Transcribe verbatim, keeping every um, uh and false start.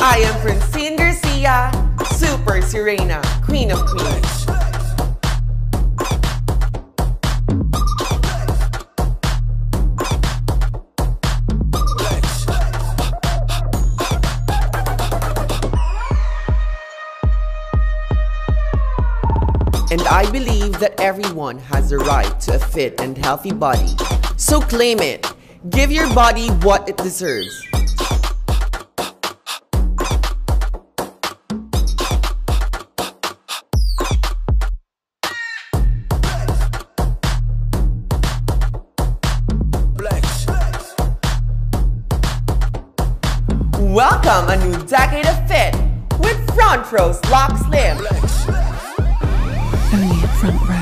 I am Francine Garcia, Super Sirena, Queen of Queens. And I believe that everyone has the right to a fit and healthy body. So claim it. Give your body what it deserves. Welcome a new decade of fit with Front Row's Lock Slim. Only at Front Row.